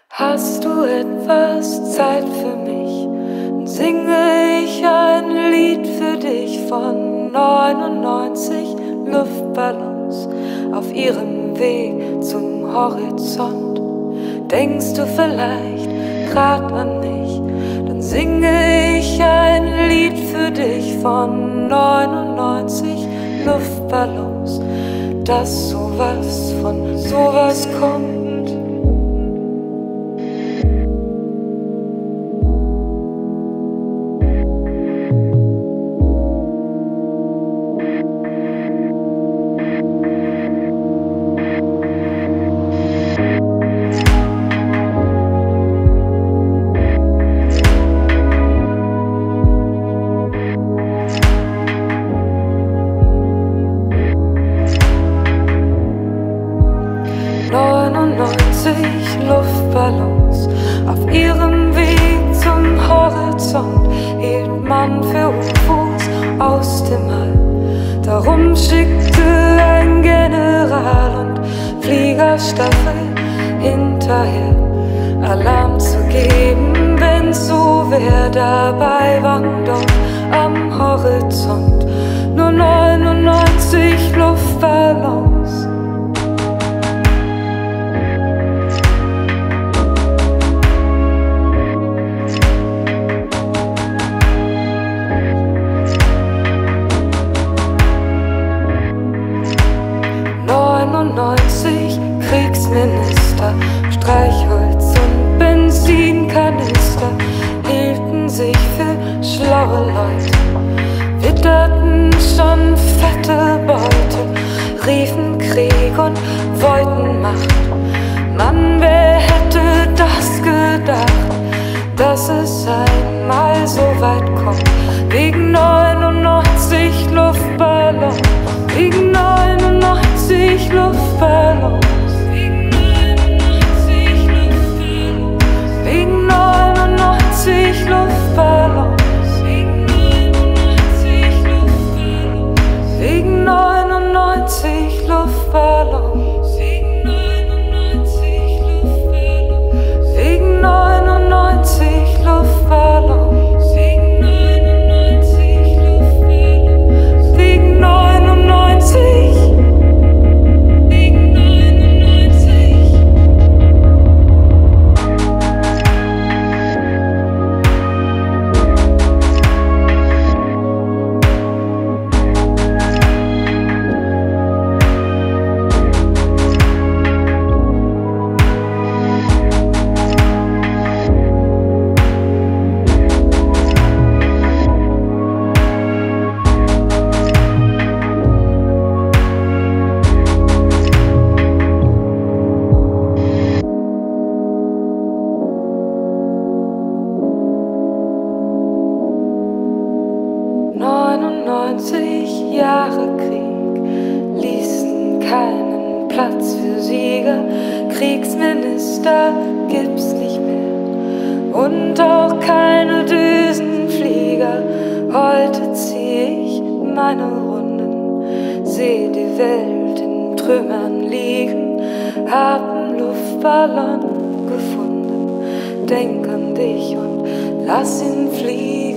Hast du etwas Zeit für mich? Dann singe ich ein Lied für dich von 99 Luftballons auf ihrem Weg zum Horizont. Denkst du vielleicht grad an mich? Dann singe ich ein Lied für dich von 99 Luftballons, dass sowas von sowas kommt. 99 Luftballons auf ihrem Weg zum Horizont hielt man für UFOs aus dem All. Darum schickte ein General und Fliegerstaffel hinterher, Alarm zu geben, wenn's so wär. Dabei waren dort am Horizont nur 99 Luftballons. 99 Kriegsminister, Streichholz und Benzinkanister hielten sich für schlaue Leute, witterten schon fette Beute, riefen Krieg und wollten Macht. Mann, wer hätte das gedacht, dass es einmal so weit kommt? Wegen 99 Luftballons, wegen 99 Luftballons, wegen 99 Luftballons, wegen 99 Luftballons, wegen 99 Luftballons, wegen 99 Luftballons, wegen 99 Luftballons, wegen 99 Luftballons, wegen 99. Jahre Krieg ließen keinen Platz für Sieger. Kriegsminister gibt's nicht mehr und auch keine Düsenflieger. Heute zieh ich meine Runden, seh die Welt in Trümmern liegen, hab 'n Luftballon gefunden, denk an dich und lass ihn fliegen.